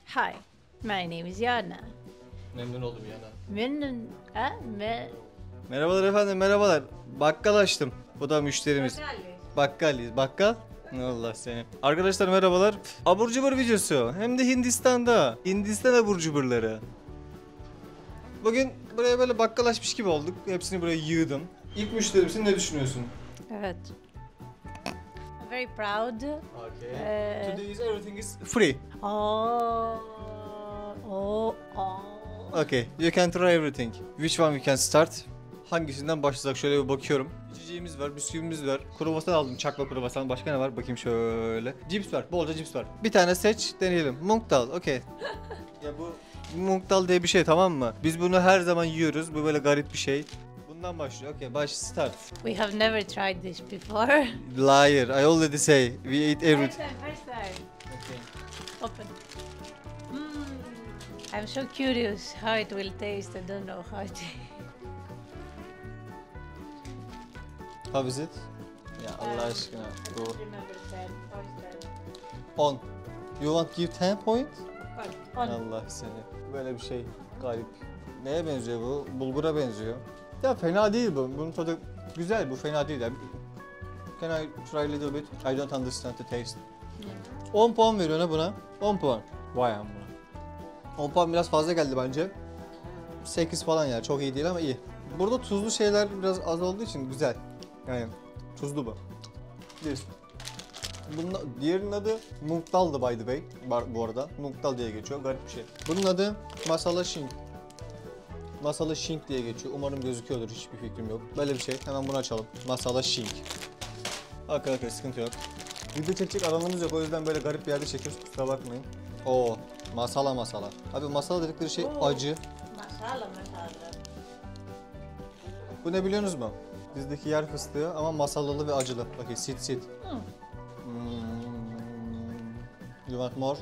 Hi, my name is Yana. Memnun oldum Yana. Memnun... Ha? Merhabalar efendim, merhabalar. Bakkal açtım. Bu da müşterimiz. Bakkaliyiz. Bakkal? Allah seni. Arkadaşlar merhabalar. Abur cubur videosu. Hem de Hindistan'da. Hindistan abur cuburları. Bugün buraya böyle bakkal açmış gibi olduk. Hepsini buraya yığdım. İlk müşterimsin, ne düşünüyorsun? Evet. I'm very proud. Okay. Today is everything is free. Oh. Okay, you can try everything. Which one we can start? Hangisinden başlasak şöyle bir bakıyorum. İçeceğimiz var, bisküvimiz var. Kruvasan aldım, çakma kruvasan. Başka ne var? Bakayım şöyle. Cips var, bolca cips var. Bir tane seç, deneyelim. Mung dal, okey. Ya bu mung dal diye bir şey, tamam mı? Biz bunu her zaman yiyoruz. Bu böyle garip bir şey. Bundan başlıyor. Okey, start. We have never tried this before. Liar, I already say. We eat everything. First time. Okay. Open. I'm so curious how it will taste. I don't know how it How is it? Ya Allah aşkına. Bu remember 10. How is 10. You want give 10 point? 10? 10. Allah seni. Böyle bir şey garip. Neye benziyor bu? Bulgura benziyor. Ya fena değil bu. Bunun tadı güzel, bu fena değil. Yani. Can I try a little bit? I don't understand the taste. 10 puan veriyor ne buna? 10 puan. Vay am buna. 10 puan biraz fazla geldi bence. 8 falan ya, çok iyi değil ama iyi. Burada tuzlu şeyler biraz az olduğu için güzel. Yani tuzlu bu. Diğerinin adı Mung Dal'dı by the way. Bu arada Mung Dal diye geçiyor, garip bir şey. Bunun adı Masala Shink. Masala Shink diye geçiyor. Umarım gözüküyordur, hiçbir fikrim yok. Böyle bir şey. Hemen bunu açalım. Masala Shink. Okey, sıkıntı yok. Video çekecek alanımız yok, o yüzden böyle garip bir yerde çekiyoruz, kusura bakmayın. Oo, masala. Abi masala dedikleri şey acı. Masala. Bu ne biliyorsunuz mu? Bizdeki yer fıstığı ama masalalı ve acılı. Okey, sit. You want more?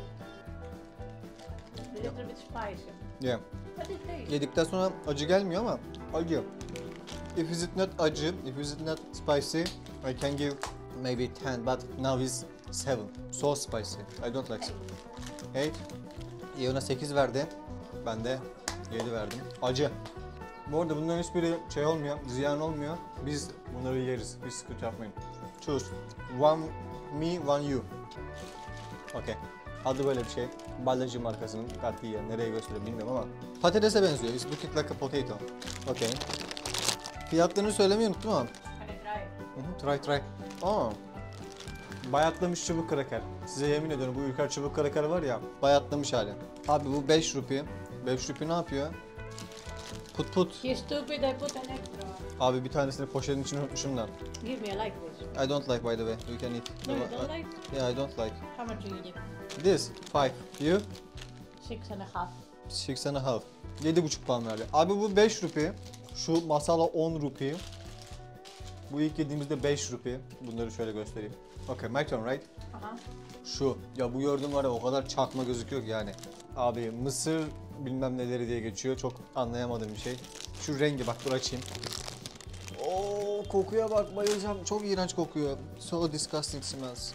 A little bit spicy. Yeah. What it tastes? Yedikten sonra acı gelmiyor ama acı. If is it not acı, if is it not spicy, I can give maybe 10, but now is 7. So spicy. I don't like it. Hey, iyi, ona 8 verdi. Ben de 7 verdim. Acı. Bu arada bunların hiçbiri şey olmuyor, ziyan olmuyor. Biz bunları yeriz, hiç sıkıntı yapmayın. Choose. One me, one you. Okay. Adı böyle bir şey. Ballacı markasının katiye. Nereye gösteriyor bilmiyorum ama. Patatese benziyor. It's looking like a potato. Okay. Fiyatlarını söylemeyi unuttum ama. Can I try? Try. Aa. Bayatlamış çubuk kraker. Size yemin ediyorum, bu Ülker çubuk kraker var ya, bayatlamış hali. Abi bu 5 rupi. 5 rupi ne yapıyor? Put. He's stupid, I put an extra. Abi bir tanesini poşetin içine unutmuşum da. Give me, I like this. I don't like, by the way. You can eat. No, you don't like? Yeah, I don't like. How much do you give? This 5. You? 6.5. 6.5. 7,5 puan verdi. Abi bu 5 rupi. Şu masala 10 rupi. Bu ilk yediğimizde 5 rupi. Bunları şöyle göstereyim. Okay, my turn, right? Aha. Şu. Ya bu gördüğüm var ya, o kadar çakma gözüküyor ki yani. Abi mısır bilmem neleri diye geçiyor. Çok anlayamadığım bir şey. Şu rengi bak, dur açayım. Oo, kokuya bak, bayılacağım. Çok iğrenç kokuyor. So disgusting smells.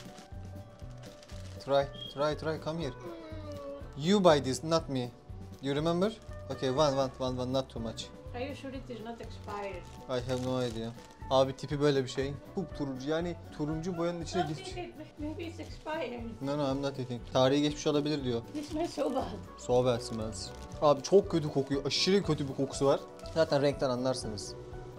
Try, come here. You buy this, not me. You remember? Okay, one, not too much. Are you sure it is not expired? I have no idea. Abi tipi böyle bir şey. Turuncu, yani turuncu boyanın içine gitmiş. Maybe it's expired. No, I'm not eating. Tarihi geçmiş olabilir diyor. This smells so bad. So bad smells. Abi çok kötü kokuyor. Aşırı kötü bir kokusu var. Zaten renkten anlarsınız.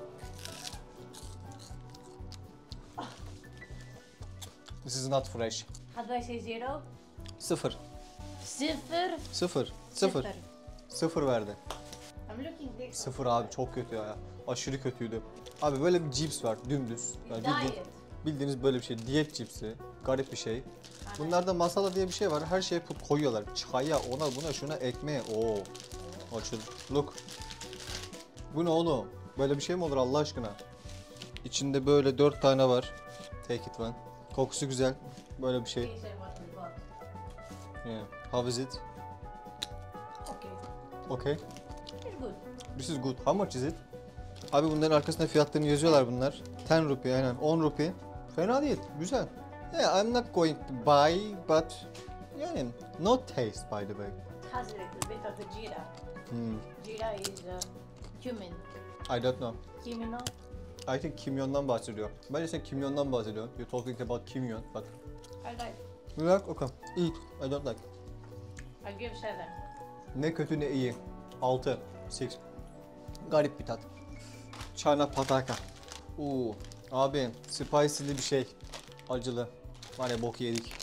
This is not fresh. How do I say zero? 0. Sıfır. Sıfır verdi. I'm looking this. 0 abi, çok kötü ya. Aşırı kötüydü. Abi böyle bir cips var, dümdüz. Yani Diet. bildiğiniz böyle bir şey. Diyet cipsi. Garip bir şey. Bunlarda masala diye bir şey var. Her şeye put koyuyorlar. Çaya, ona buna şuna, ekmeğe. Oo. Açıl. Look. Bu ne oğlum? Böyle bir şey mi olur Allah aşkına? İçinde böyle 4 tane var. Take it one. Kokusu güzel. Böyle bir şey. These are what we bought. Yeah. How is it? Okay. Okay. It's good. This is good. How much is it? Abi bunların arkasında fiyatlarını yazıyorlar bunlar. 10 rupi, aynen 10 rupi. Fena değil. Güzel. Yeah, I'm not going to buy but Yani no taste by the way. It has a little bit of the jeera. Hmm. Jeera is cumin. I don't know. Kimino? I think kimyondan bahsediyor. Bence sen kimyondan bahsediyorsun. You're talking about kimyon. Bak. I like. You like? Okay. Eat. I don't like. I give 7. Ne kötü ne iyi. 6. 6. Garip bir tat. Çana pataka. Abi spicy'li bir şey. Acılı. Var ya bok yedik.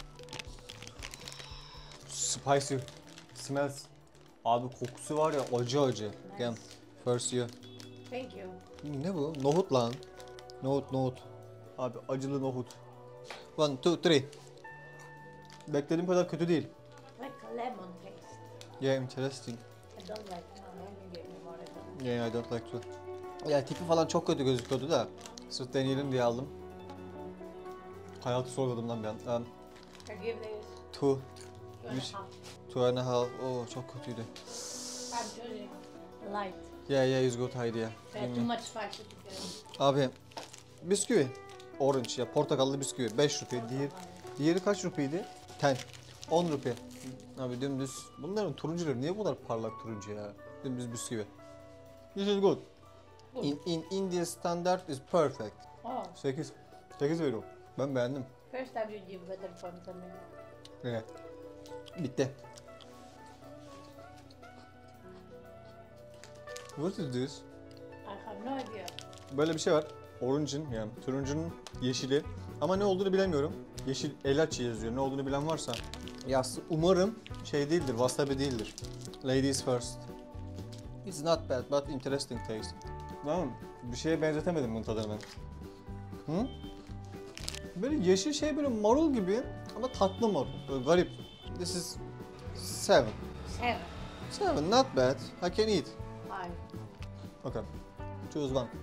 Spicy. Smells. Abi kokusu var ya acı acı. Nice. Gel. First you. Thank you. Ne bu? Nohut lan. Nohut. Abi acılı nohut. 1, 2, 3. Beklediğim kadar kötü değil. Like a lemon taste. Yeah, interesting. I don't like. No, only give me more than. Yeah, I don't like to. Ya tipi falan çok kötü gözüküyordu da. Sırf deneyelim diye aldım. Hayatı sorguladım lan bir an. I give this 2, 2 and Which- a half. 2.5. Oo çok kötüydü. I'm choosing light. Yeah, it's good idea. Too much spicy to kill. Abi bisküvi. Orange ya portakallı bisküvi 5 rupi. Diğeri kaç rupiydi? 10 rupi. Abi dümdüz. Bunların turuncuları niye bu kadar parlak turuncu ya? Dümdüz bisküvi. This is good. In India standard is perfect. Oh, 8 veriyorum. Ben beğendim. first time you give better points than me. Evet. Bitti. What is this? I have no idea. Böyle bir şey var. Orange'ın yani turuncunun yeşili. Ama ne olduğunu bilemiyorum. Yeşil elachi yazıyor. Ne olduğunu bilen varsa. Ya umarım şey değildir, wasabi değildir. Ladies first. It's not bad but interesting taste. Tamam mı? Bir şeye benzetemedim bunun tadını ben. Hı? Böyle yeşil şey böyle marul gibi ama tatlı marul. Böyle garip. This is 7. 7. 7, not bad. I can eat. 5. Okay. Choose one.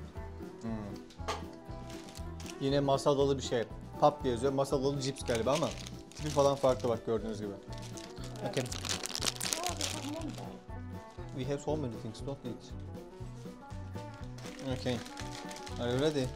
Yine masalalı bir şey. Pap diye yazıyor. Masalalı cips galiba ama tipi falan farklı bak gördüğünüz gibi. Okay. Oh, this is Mumbai. We have so many things, don't eat. Okay. Are you ready?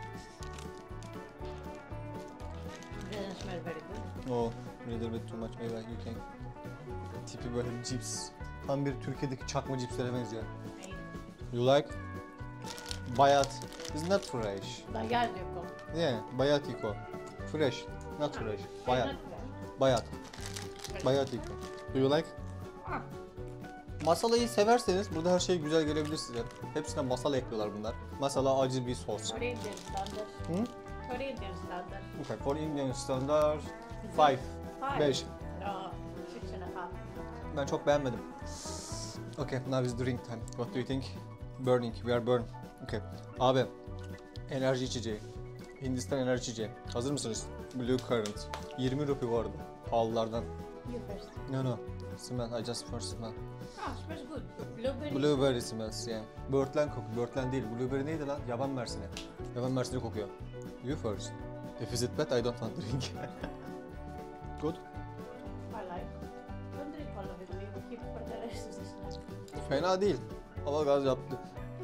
Doesn't smell very good. Oh, a little bit too much. Maybe you can. Tipi böyle bir cips. Tam bir Türkiye'deki çakma cipslere benziyor. You like? Bayat. It's not fresh. Bayadiko. Yeah, bayatiko. Fresh, not fresh. Bayat. Bayat. Bayatiko. Do you like? Ah, Masalayı severseniz burada her şey güzel gelebilir size. Hepsine masala ekliyorlar bunlar. Masala acı bir sos. for Indian standard. Hı? For Indian standard. Okay, for Indian standard 5. 5. No, 6.5. Ben çok beğenmedim. Okay, now is drink time. What do you think? Burning, we are burn. Okay. Abi, enerji içeceği. Hindistan enerji içeceği. Hazır mısınız? Blue Currant. 20 rupi bu arada. Pahalılardan. You first. No. Smell, I just first smell. Ah, smells good. Blueberry. Blueberry smells, yeah. Böğürtlen kokuyor. Böğürtlen değil. Blueberry neydi lan? Yaban mersini. Yaban mersini kokuyor. You first. If is it bad, I don't want to drink. Good. I like. Don't drink all of it. We will keep for the rest of this night. Fena değil. Hava gaz yaptı.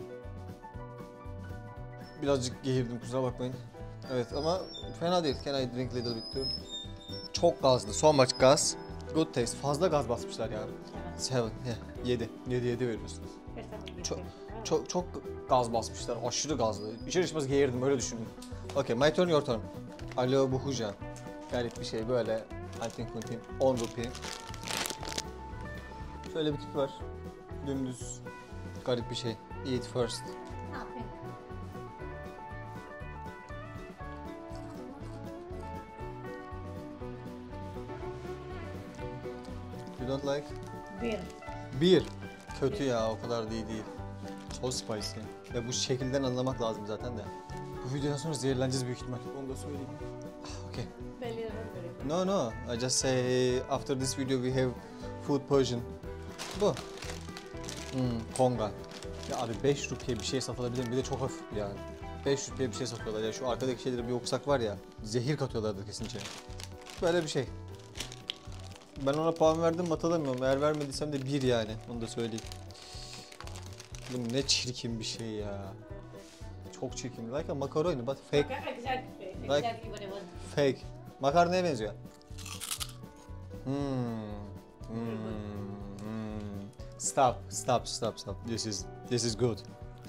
Birazcık geğirdim kusura bakmayın. Evet ama fena değil. Can I drink little bit too? Çok gazlı. So much gas. Good taste. Fazla gaz basmışlar ya. 7. Yeah. 7 veriyoruz. First time we give Çok, it. çok gaz basmışlar. Aşırı gazlı. İçer içmez geğirdim öyle düşünün. Okay, my turn, your turn. Alo buhuja. Garip bir şey böyle. Antin kuntin. 10 rupi. Şöyle bir tip var. Dümdüz. Garip bir şey. Eat first. Ah, thank you. You don't like? Beer. Bir. Kötü ya o kadar da iyi değil. So spicy. Ve bu şekilden anlamak lazım zaten de. Bu videodan sonra zehirleneceğiz büyük ihtimal. Onu da söyleyeyim. Okay. Belly is not very good. No. I just say after this video we have food poison. Bu. Konga. Ya abi 5 rupiye bir şey satılabilir mi? Bir de çok hafif yani. 5 rupiye bir şey satıyorlar ya. Şu arkadaki şeyleri bir okusak var ya. Zehir katıyorlardı kesince. Böyle bir şey. Ben ona puan verdim mi hatırlamıyorum. Eğer vermediysem de 1 yani. Onu da söyleyeyim. Bu ne çirkin bir şey ya. Çok çirkin. Like a macaroni but fake. Okay, exactly. Like- Exactly what I want. Fake. Makarnaya benziyor. Stop. This is good.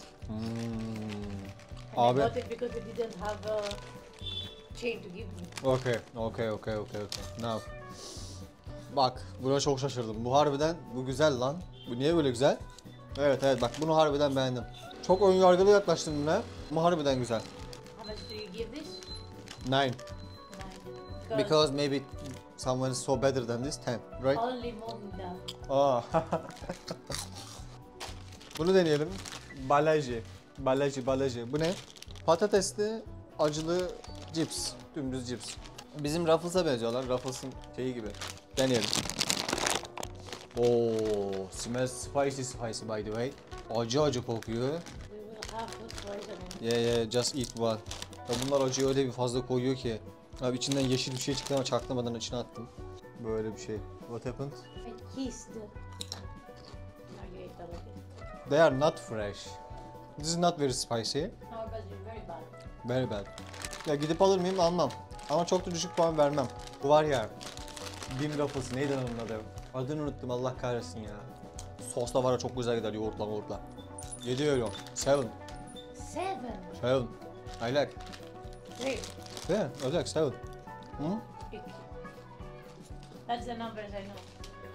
I Abi. bought it because they didn't have a chain to give me. Okay. Now. Bak, buna çok şaşırdım. Bu harbiden, bu güzel lan. Bu niye böyle güzel? Evet bak bunu harbiden beğendim. Çok önyargılı yaklaştım buna ama harbiden güzel. How much do you give this? 9. 9. Because maybe someone is so better than this 10, right? Only more than that. Aa. Bunu deneyelim. Balaji. Bu ne? Patatesli, acılı cips. Dümdüz cips. Bizim Ruffles'a benziyorlar. Ruffles'ın şeyi gibi. Deneyelim. Oo, smells spicy by the way. Acı kokuyor. We will have food poisoning. Yeah, just eat one. Ya bunlar acıyı öyle bir fazla koyuyor ki. Abi içinden yeşil bir şey çıktı ama çaktırmadan içine attım. Böyle bir şey. What happened? I kissed. Okay, it's okay. They are not fresh. This is not very spicy. No, but it's very bad. Very bad. Ya gidip alır mıyım almam. Ama çok da düşük puan vermem. Bu var ya. Bim Ruffles neydi onun adı? Adını unuttum Allah kahretsin ya. Sosla var ya çok güzel gider yoğurtla. 7 euro. 7. 7. I like. 3. Yeah, I like 7. Hı? That's the numbers I know.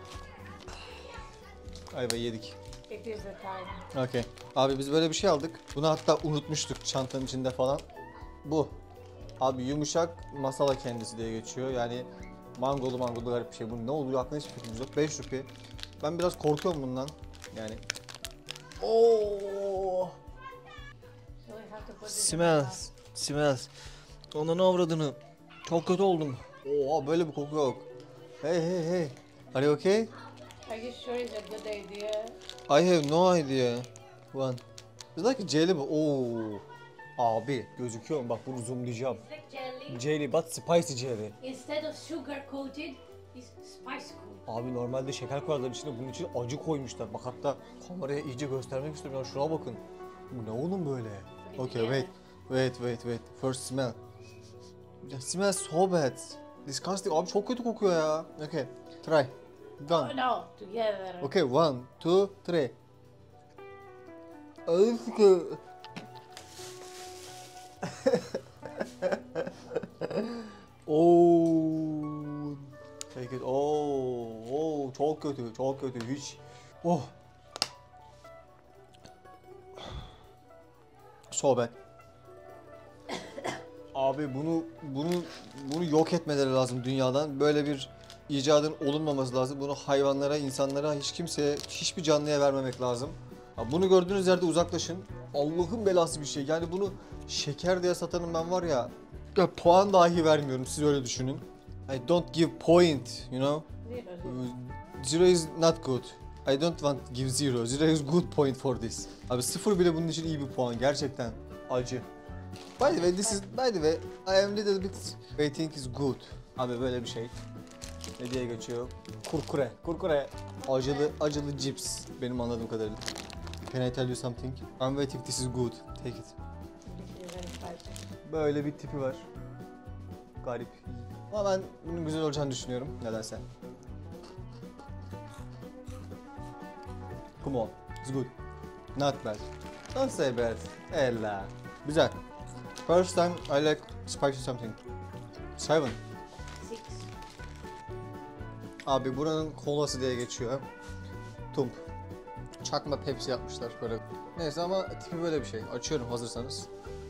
Ayva yedik. It is the time. Okay. Abi biz böyle bir şey aldık. Bunu hatta unutmuştuk çantanın içinde falan. Bu. Abi yumuşak masala kendisi diye geçiyor. Yani mangolu garip bir şey. Bu ne oluyor aklına hiçbir fikrimiz yok. 5 rupi. Ben biraz korkuyorum bundan. Yani. Oo. So we have to put this in the glass. Smells. Ondan avradını. Çok kötü oldum. Oo böyle bir koku yok. Hey. Are you okay? Are you sure it's a good idea? I have no idea. One. It's like a jelly bu. Oo. Abi gözüküyor mu? Bak bunu zoomlayacağım. It's like jelly. Jelly but spicy jelly. Instead of sugar coated, it's spice coated. Abi normalde şeker koyarlar içine, bunun içine acı koymuşlar. Bak hatta kameraya iyice göstermek istiyorum ya, şuna bakın. Bu ne oğlum böyle? Okay, wait. First smell. It smells so bad. Disgusting. Abi çok kötü kokuyor ya. Okay, try. Oh Done. no, together. Okay, 1, 2, 3. Oh. Take it. Oh, çok kötü. Hiç. Oh. So bad. Abi bunu yok etmeleri lazım dünyadan. Böyle bir icadın olunmaması lazım. Bunu hayvanlara, insanlara, hiç kimseye, hiçbir canlıya vermemek lazım. Ya bunu gördüğünüz yerde uzaklaşın. Allah'ın belası bir şey. Yani bunu şeker diye satanım ben var ya. Ya puan dahi vermiyorum. Siz öyle düşünün. I don't give point, you know. Zero is not good. I don't want to give zero. Zero is good point for this. Abi 0 bile bunun için iyi bir puan. Gerçekten acı. By the way, I am little bit waiting is good. Abi böyle bir şey. Ne diye geçiyor? Kurkure. Acılı cips. Benim anladığım kadarıyla. Can I tell you something? I'm waiting, this is good. Take it. This is very spicy. Böyle bir tipi var. Garip. Ama ben bunun güzel olacağını düşünüyorum. Nedense. Come on. It's good. Not bad. Don't say bad. Ella. Güzel. First time I like spicy something. 7. 6. Abi buranın kolası diye geçiyor. Tump. Çakma Pepsi yapmışlar böyle. Neyse ama tipi böyle bir şey. Açıyorum hazırsanız.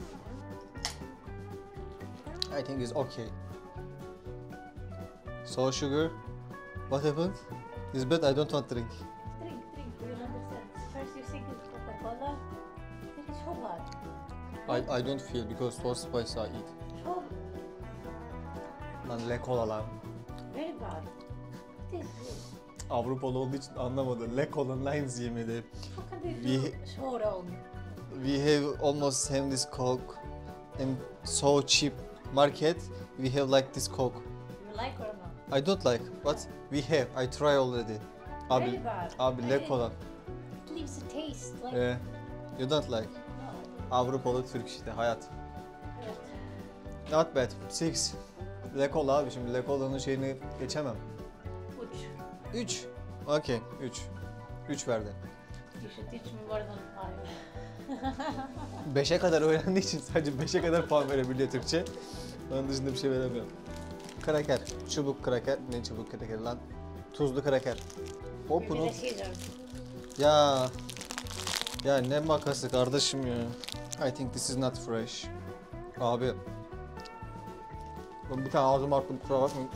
I think it's okay. So sugar. What happened? It's bad, I don't want to drink. Drink. You will understand. First you think it's Coca-Cola. It is so bad. I don't feel because so spicy I eat. So Lan le cola lan. very bad. This is. Avrupalı olduğu için anlamadı. Le cola lines yemedi. How can they do so wrong? We have almost have this Coke and so cheap market. We have like this Coke. You like or not? I don't like, but we have. I try already. Very bad. Abi le cola. It leaves a taste like. You don't like. No. Avrupalı Türk işte hayat. Evet. Not bad. 6. Le cola abi, şimdi le cola'nın şeyini geçemem. 3. Okay, 3. 3 verdi. You should teach me more than 5. 5'e kadar öğrendiği için sadece 5'e kadar puan verebiliyor Türkçe. Onun dışında bir şey veremiyor. Kraker. Çubuk kraker. Ne çubuk kraker lan? Tuzlu kraker. Open Maybe up. the scissors. Ya. Ya ne makası kardeşim ya. I think this is not fresh. Abi. Ben bir tane ağzım arttım, kusura bakmayın.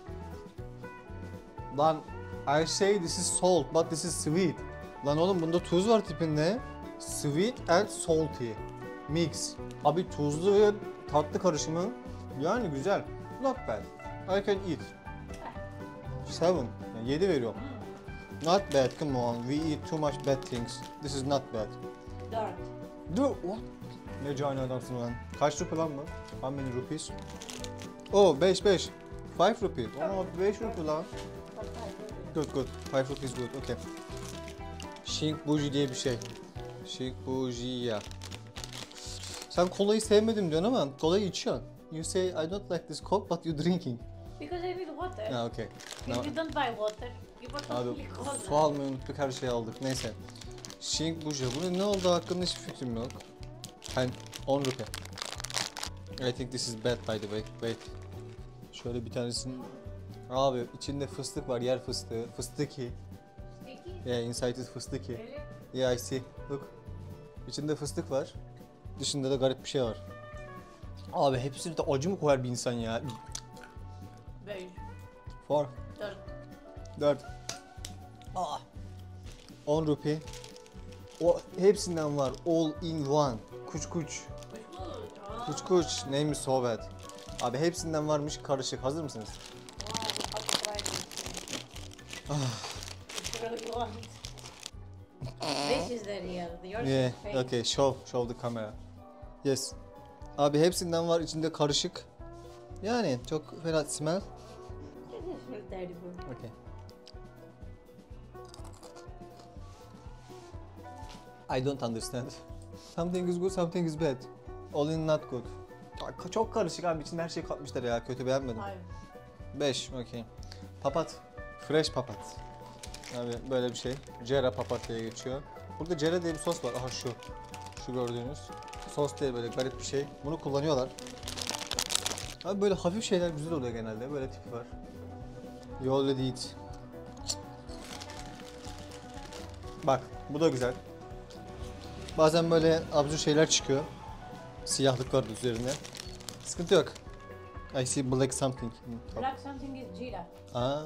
Lan I say this is salt but this is sweet. Lan oğlum bunda tuz var tipinde. Sweet and salty. Mix. Abi tuzlu ve tatlı karışımı. Yani güzel. Not bad. I can eat. 7. Yani 7 veriyorum. Not bad, come on. We eat too much bad things. This is not bad. 4. Dur. What? Ne cani adamsın lan. Kaç rupi lan bu? How many rupees? Oh 5. 5 rupi. Oh 5 rupi lan. Good. 5 rupees good. Okay. Shink buji diye bir şey. Shink buji ya. Sen kolayı sevmedim diyorsun ama kolayı içiyorsun. You say I don't like this coke but you drinking. Because I need water. Ha okay. If you don't buy water, you bought Abi only cola. su almayı unuttuk, her şeyi aldık. Neyse. Shink buji. Bunun ne olduğu hakkında hiçbir fikrim yok. And 10 rupi. I think this is bad by the way. Wait. Şöyle bir tanesinin... Abi içinde fıstık var, yer fıstığı. Fıstıki. Sticky? Yeah, inside is fıstıki. Really? Yeah, I see. Look. İçinde fıstık var. Dışında da garip bir şey var. Abi hepsini de acı mı koyar bir insan ya? 5. 4. 4. 4. Ah. 10 rupi. O hepsinden var. All in one. Kuç kuç. Kuç kuç. Name is so bad. Abi hepsinden varmış karışık. Hazır mısınız? This is the real. Yours Yeah. is fake. Okay. Show the camera. Yes. Abi hepsinden var, içinde karışık. Yani çok fena smell. This is really terrible. Okay. I don't understand. Something is good, something is bad. All in not good. Çok karışık abi, içinde her şey katmışlar ya, kötü, beğenmedim. 5, okay. Papat, fresh papat. Abi böyle bir şey, Cera papat diye geçiyor. Burada Cera diye bir sos var, aha şu. Şu gördüğünüz. Sos değil, böyle garip bir şey. Bunu kullanıyorlar. Abi böyle hafif şeyler güzel oluyor genelde, böyle tipi var. You already eat. Bak, bu da güzel. Bazen böyle absürt şeyler çıkıyor. Siyahlık var üzerinde. Sıkıntı yok. I see black something. Black something is Jira. Ah.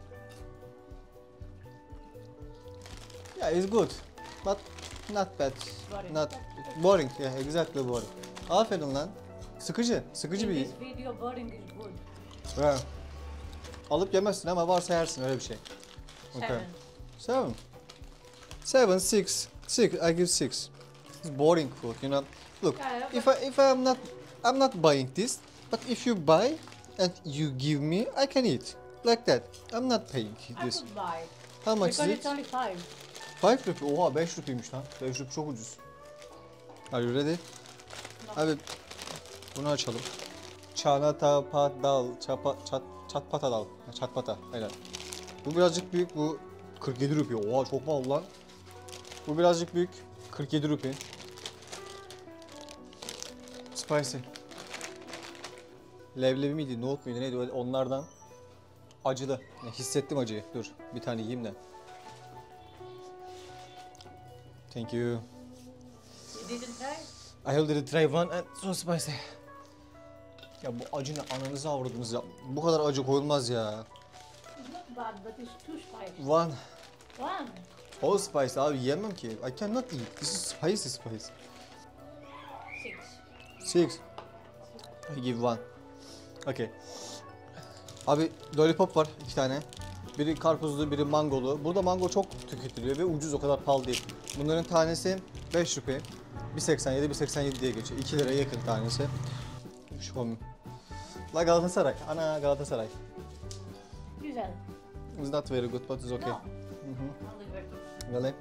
Yeah, it's good. But not bad. Boring. Not boring. Yeah, exactly boring. Aferin lan. Sıkıcı. Sıkıcı In bir... this video, boring is good. Ha. Alıp yemezsin ama varsa yersin, öyle bir şey. 7. 7. 6. I give 6. It's boring food, you know. Look, Yeah, if I'm not buying this, but if you buy and you give me, I can eat like that. I'm not paying I this. could buy. How much Because is it's it? only 5. 5 rupi. Oha 5 rupiymiş lan. 5 rupi çok ucuz. Are you ready? No. Abi bunu açalım. Çanata dal, çatpata dal. Çatpata, aynen. Bu birazcık büyük, bu 47 rupi. Oha çok pahalı lan. Bu birazcık büyük, 47 rupi. Spicy. Leblebi miydi, nohut muydu, neydi, öyle onlardan. Acılı. Ya, hissettim acıyı. Dur, bir tane yiyeyim de. Thank you. You didn't try? I already tried one and so spicy. Ya bu acı ne, ananızı avradınız ya. Bu kadar acı koyulmaz ya. It's not bad, but it's too spicy. One. 1. All spicy abi, yiyemem ki. I cannot eat. This is spicy. 6. 6. I give one. Okay. Abi lollipop var 2 tane. Biri karpuzlu, biri mangolu. Burada mango çok tüketiliyor ve ucuz, o kadar pahalı değil. Bunların tanesi 5 rupi. 1.87, 1.87 diye geçiyor. 2 liraya yakın tanesi. Şu La Galatasaray. Ana Galatasaray. Güzel. It's not very good but it's okay. No. Only very good. Really?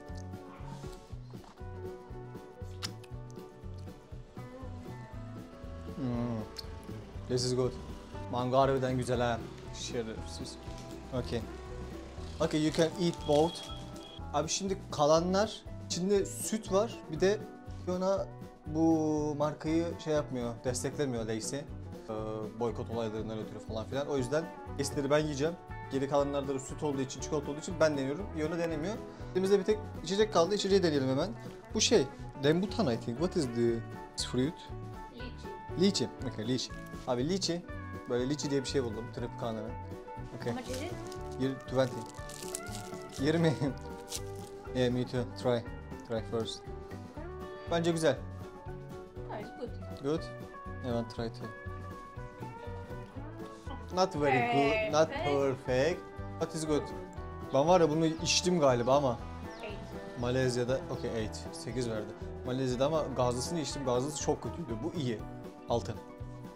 This is good. Mango harbiden güzel ha. Şerefsiz. Okay. Okay, you can eat both. Abi şimdi kalanlar, içinde süt var. Bir de Fiona bu markayı şey yapmıyor, desteklemiyor Lay's'i. Boykot olaylarından ötürü falan filan. O yüzden Lay's'leri ben yiyeceğim. Geri kalanlarda da süt olduğu için, çikolata olduğu için ben deniyorum. Fiona denemiyor. Elimizde bir tek içecek kaldı. İçeceği deneyelim hemen. Bu şey, rambutan I think. What is the fruit? Lychee. Lychee. Okay, lychee. Abi lychee. Böyle lychee diye bir şey buldum. Tropicana. Okay. How much is it? 20. 20. Yeah, me too. Try. Try first. Bence güzel. Oh, it's good. Good. I want to try too. Not very good, not perfect. But it's good. Ben var ya bunu içtim galiba ama 8. Malezya'da, okay 8, 8 verdi. Malezya'da ama gazlısını içtim, gazlısı çok kötüydü. Bu iyi. 6. No.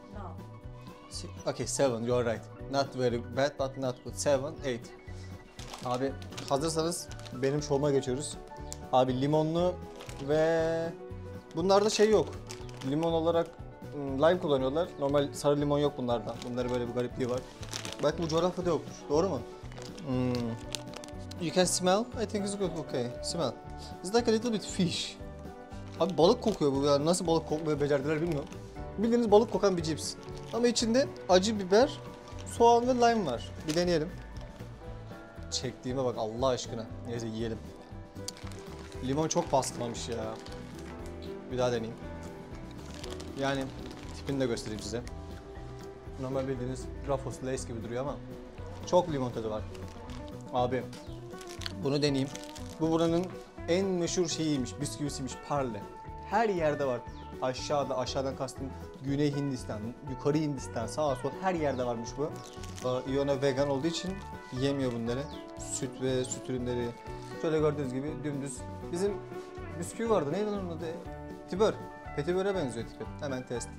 Okay 7, you're right. Not very bad but not good. 7, 8. Abi hazırsanız benim şovuma geçiyoruz. Abi limonlu ve bunlarda şey yok. Limon olarak lime kullanıyorlar. Normal sarı limon yok bunlarda. Bunların böyle bir garipliği var. Belki bu coğrafyada yoktur. Doğru mu? You can smell. I think it's good. Okay. Smell. It's like a little bit fish. Abi balık kokuyor bu. Yani nasıl balık kokmayı becerdiler bilmiyorum. Bildiğiniz balık kokan bir cips. Ama içinde acı biber, soğan ve lime var. Bir deneyelim. Çektiğime bak Allah aşkına. Neyse yiyelim. Limon çok baskılamış ya. Bir daha deneyeyim. Yani tipini de göstereyim size. Normal bildiğiniz Ruffles Lays gibi duruyor ama çok limon tadı var. Abi bunu deneyeyim. Bu buranın en meşhur şeyiymiş, bisküvisiymiş, Parle. Her yerde var. Aşağıda, aşağıdan kastım Güney Hindistan, yukarı Hindistan, sağa sol her yerde varmış bu. Iona vegan olduğu için yemiyor bunları. Süt ve süt ürünleri. Şöyle gördüğünüz gibi dümdüz. Bizim bisküvi vardı. Neydi onun adı? Tibör. Petibör'e benziyor tipi. Hemen test.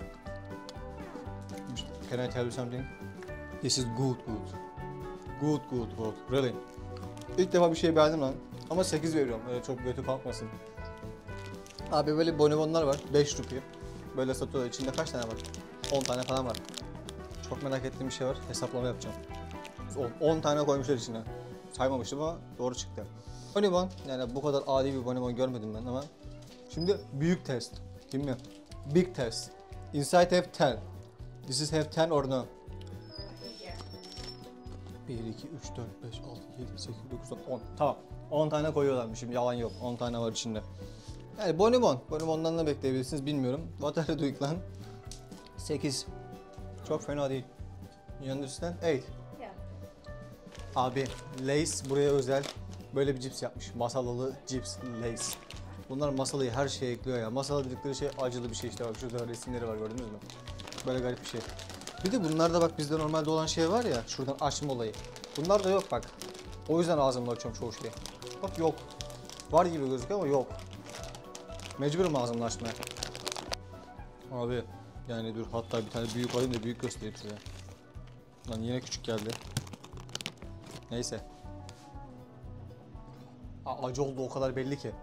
Can I tell you something? This is good. Good. Really. İlk defa bir şey beğendim lan. Ama 8 veriyorum. Öyle çok kötü kalkmasın. Abi böyle bonibonlar var. 5 rupiye. Böyle satıyorlar. İçinde kaç tane var? 10 tane falan var. Çok merak ettiğim bir şey var. Hesaplama yapacağım. 10 tane koymuşlar içine. Saymamıştım ama doğru çıktı. Bonibon. Yani bu kadar adi bir bonibon görmedim ben ama. Şimdi büyük test. Değil mi? Big test. Inside have 10. This is have 10 or no? Yeah. 1, 2, 3, 4, 5, 6, 7, 8, 9, 10. Tamam. 10 tane koyuyorlarmış şimdi yalan yok. 10 tane var içinde. Yani bonibon. Bonibondan ne bekleyebilirsiniz bilmiyorum. What are you doing lan? 8. Çok fena değil. You understand? 8. Yeah. Abi Lay's buraya özel böyle bir cips yapmış. Masalalı cips Lay's. Bunlar masalıyı her şeye ekliyor ya. Masala dedikleri şey acılı bir şey işte bak şurada resimleri var gördünüz mü? Böyle garip bir şey. Bir de bunlarda bak bizde normalde olan şey var ya şuradan açma olayı. Bunlarda yok bak. O yüzden ağzımda açıyorum çoğu şeyi. Bak yok. Var gibi gözüküyor ama yok. Mecburum ağzımda açmaya. Abi yani dur hatta bir tane büyük alayım da büyük göstereyim size. Lan yine küçük geldi. Neyse. Acı oldu o kadar belli ki.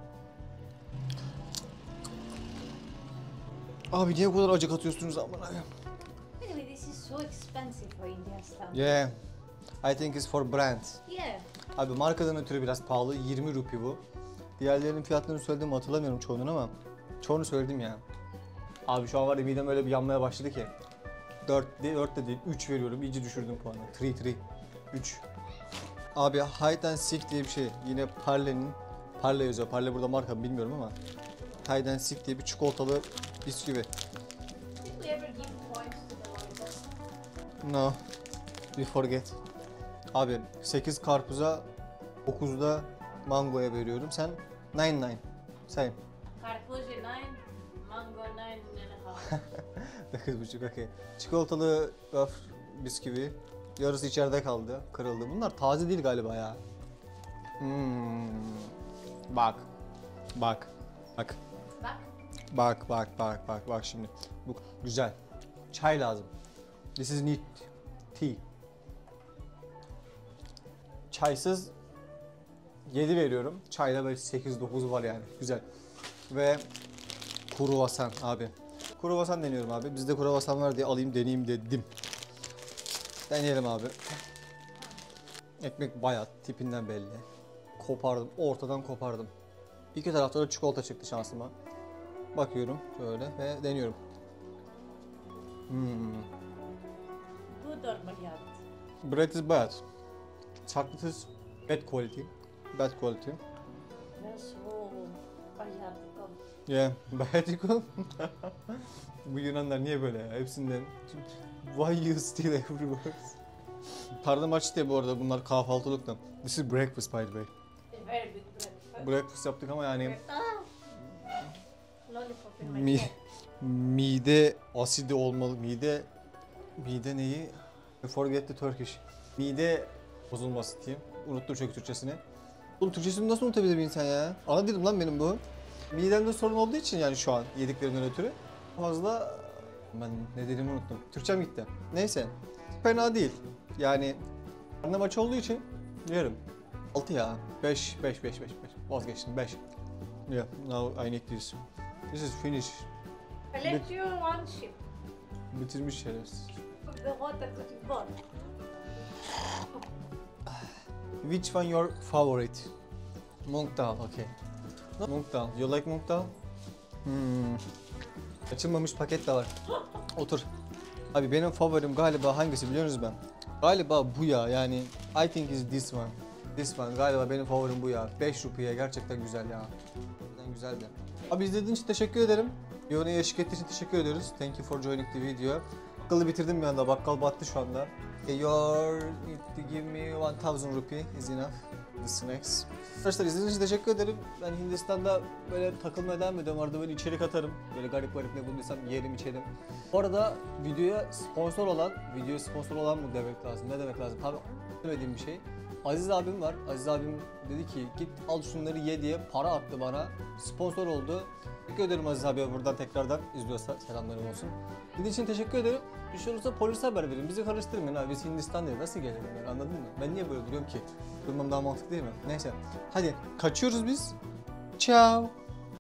Abi niye bu kadar acı katıyorsunuz amına? By the way, this is so expensive for Indian stuff. Yeah. I think it's for brand. Yeah. Abi markadan ötürü biraz pahalı. 20 rupi bu. Diğerlerinin fiyatlarını söylediğimi hatırlamıyorum çoğunun ama çoğunu söyledim ya. Abi şu an var ya midem öyle bir yanmaya başladı ki. 4 de değil 3 veriyorum. İyice düşürdüm puanı. 3. Abi Hide and Seek diye bir şey. Yine Parle'nin Parle yazıyor. Parle burada marka mı bilmiyorum ama Hide and Seek diye bir çikolatalı bisküvi. Did we ever give points to the ones that... No. We forget. Abi 8 karpuza 9'da mangoya veriyorum. Sen 9. Same. Karpuz 9, mango 9.5. 9,5 okey. Çikolatalı bisküvi. Yarısı içeride kaldı. Kırıldı. Bunlar taze değil galiba ya. Bak. Bak. Bak. Bak. Bak şimdi. Bu güzel. Çay lazım. This is neat tea. Çaysız 7 veriyorum. Çayla böyle 8-9 var yani. Güzel. Ve kruvasan abi. Kruvasan deniyorum abi. Bizde kruvasan var diye alayım deneyeyim dedim. Deneyelim abi. Ekmek bayağı tipinden belli. Kopardım, ortadan kopardım. İki tarafta da çikolata çıktı şansıma. Bakıyorum şöyle ve deniyorum. Good or bad? Bread is bad. Chocolate is bad quality. Bad quality. That's so bayat. Yeah, bad. Bu Yunanlar niye böyle ya? Hepsinden. Why you steal every word? Karnım aç diye bu arada bunlar kahvaltılıkta. This is breakfast by the way. Very big breakfast. Breakfast yaptık ama yani Lollipop in my mi, head. mide asidi olmalı. Mide neyi? Forget the Turkish. Mide bozulması diyeyim. Unuttum çünkü Türkçesini. Oğlum Türkçesini nasıl unutabilir bir insan ya? Ana dilim lan benim bu. Midemde sorun olduğu için yani şu an yediklerimden ötürü. Fazla ben ne dediğimi unuttum. Türkçem gitti. Neyse. Fena değil. Yani karnım aç olduğu için yerim. 6 ya. 5. Vazgeçtim 5. Yeah, now I need this. This is finished. I left you one ship. Bitirmiş şerefsiz. The water that you got. Which one your favorite? Monk Dal, okay. Monk Dal. You like Monk Dal? Açılmamış paket de var. Otur. Abi benim favorim galiba hangisi biliyor musunuz ben? Galiba bu ya yani I think is this one. This one galiba benim favorim bu ya. 5 rupiye gerçekten güzel ya. Gerçekten güzeldi. Abi izlediğiniz için teşekkür ederim. Yorum'a eşlik ettiğiniz için teşekkür ediyoruz. Thank you for joining the video. Bakkalı bitirdim bir anda. Bakkal battı şu anda. Your need to give me 1000 rupee is enough. The snacks. Arkadaşlar izlediğiniz için teşekkür ederim. Ben Hindistan'da böyle takılmaya devam ediyorum. Arada böyle içerik atarım. Böyle garip ne bulduysam yerim içerim. Bu arada videoya sponsor olan mı demek lazım? Ne demek lazım? Tabii demediğim bir şey. Aziz abim var. Aziz abim dedi ki git al şunları ye diye para attı bana. Sponsor oldu. Teşekkür ederim Aziz abiye buradan tekrardan izliyorsa selamlarım olsun. Dediğin için teşekkür ederim. Bir şey olursa polise haber verin. Bizi karıştırmayın abi. Biz Hindistan'dayız. Nasıl gelelim yani anladın mı? Ben niye böyle duruyorum ki? Durmam daha mantıklı değil mi? Neyse. Hadi kaçıyoruz biz. Ciao.